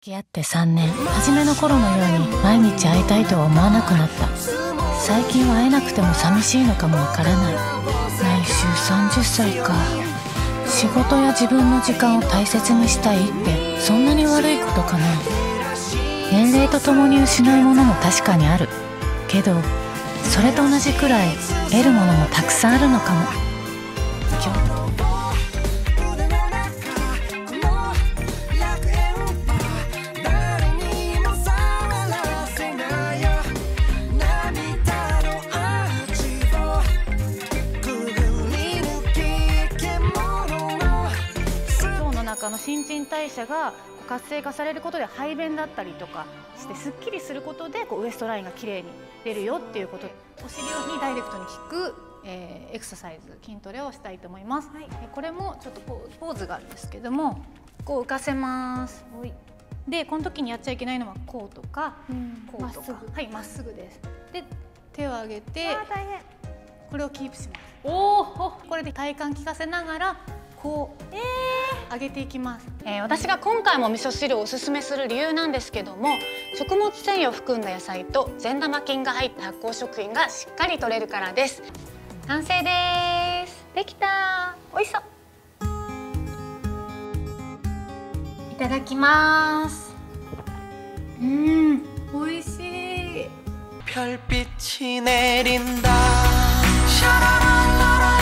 付き合って3年、初めの頃のように毎日会いたいとは思わなくなった。最近は会えなくても寂しいのかもわからない。来週30歳か。仕事や自分の時間を大切にしたいってそんなに悪いことかな。年齢とともに失うものも確かにあるけど、それと同じくらい得るものもたくさんあるのかも。腸の新陳代謝が活性化されることで排便だったりとかしてすっきりすることでウエストラインがきれいに出るよっていうことで、お尻にダイレクトに効く、エクササイズ筋トレをしたいと思います。はい、これもちょっとポーズがあるんですけども、こう浮かせます。でこの時にやっちゃいけないのはこうとか、こうとか、はい、まっすぐです。で手を上げてこれをキープします。これで体幹効かせながらこう上げていきます。私が今回も味噌汁をおすすめする理由なんですけども、食物繊維を含んだ野菜と善玉菌が入った発酵食品がしっかり摂れるからです。完成です。できた。美味しそう。いただきます。美味しい。별빛이 내린다. 샤라랄라라.